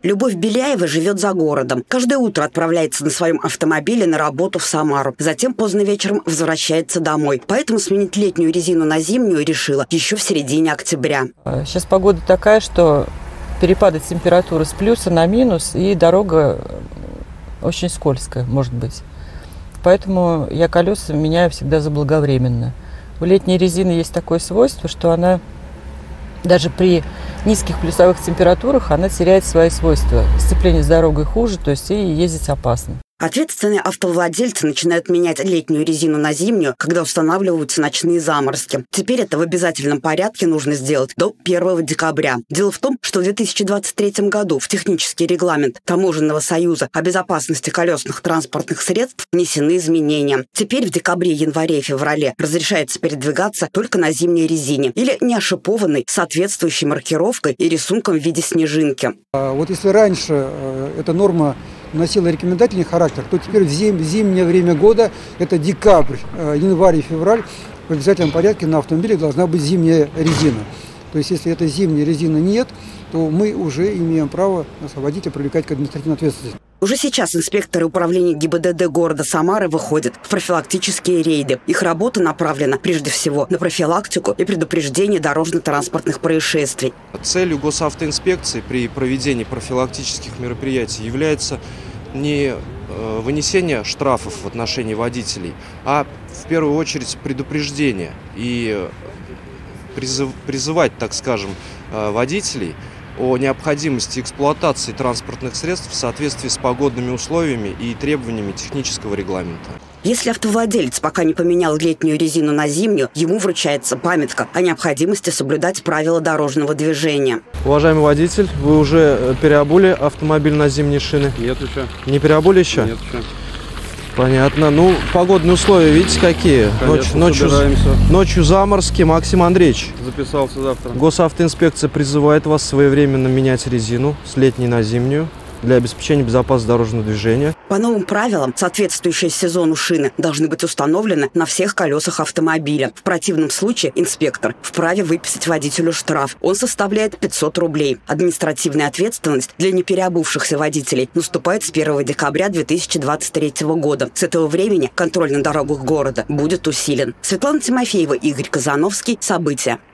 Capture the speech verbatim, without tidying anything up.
Любовь Беляева живет за городом. Каждое утро отправляется на своем автомобиле на работу в Самару. Затем поздно вечером возвращается домой. Поэтому сменить летнюю резину на зимнюю решила еще в середине октября. Сейчас погода такая, что перепады температуры с плюса на минус, и дорога очень скользкая, может быть. Поэтому я колеса меняю всегда заблаговременно. У летней резины есть такое свойство, что она даже при низких плюсовых температурах она теряет свои свойства. Сцепление с дорогой хуже, то есть и ездить опасно. Ответственные автовладельцы начинают менять летнюю резину на зимнюю, когда устанавливаются ночные заморозки. Теперь это в обязательном порядке нужно сделать до первого декабря. Дело в том, что в две тысячи двадцать третьем году в технический регламент Таможенного союза о безопасности колесных транспортных средств внесены изменения. Теперь в декабре, январе и феврале разрешается передвигаться только на зимней резине или не ошипованной, соответствующей маркировкой и рисунком в виде снежинки. Вот если раньше эта норма носила рекомендательный характер, то теперь в зим, зимнее время года, это декабрь, январь и февраль, в обязательном порядке на автомобиле должна быть зимняя резина. То есть если этой зимней резины нет, то мы уже имеем право нас водителя привлекать к административной ответственности. Уже сейчас инспекторы управления ГИБДД города Самары выходят в профилактические рейды. Их работа направлена прежде всего на профилактику и предупреждение дорожно-транспортных происшествий. Целью госавтоинспекции при проведении профилактических мероприятий является не вынесение штрафов в отношении водителей, а в первую очередь предупреждение и призыв, призывать, так скажем, водителей о необходимости эксплуатации транспортных средств в соответствии с погодными условиями и требованиями технического регламента. Если автовладелец пока не поменял летнюю резину на зимнюю, ему вручается памятка о необходимости соблюдать правила дорожного движения. Уважаемый водитель, вы уже переобули автомобиль на зимние шины? Нет еще. Не переобули еще? Нет еще. Понятно. Ну, погодные условия, видите, какие? Ночь, ночью, ночью заморозки. Максим Андреевич. Записался завтра. Госавтоинспекция призывает вас своевременно менять резину с летней на зимнюю для обеспечения безопасности дорожного движения. По новым правилам, соответствующие сезону шины должны быть установлены на всех колесах автомобиля. В противном случае инспектор вправе выписать водителю штраф. Он составляет пятьсот рублей. Административная ответственность для непереобувшихся водителей наступает с первого декабря две тысячи двадцать третьего года. С этого времени контроль на дорогах города будет усилен. Светлана Тимофеева, Игорь Казановский. События.